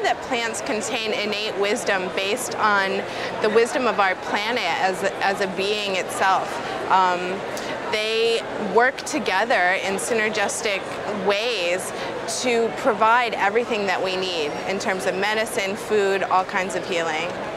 that plants contain innate wisdom based on the wisdom of our planet as a being itself. They work together in synergistic ways to provide everything that we need in terms of medicine, food, all kinds of healing.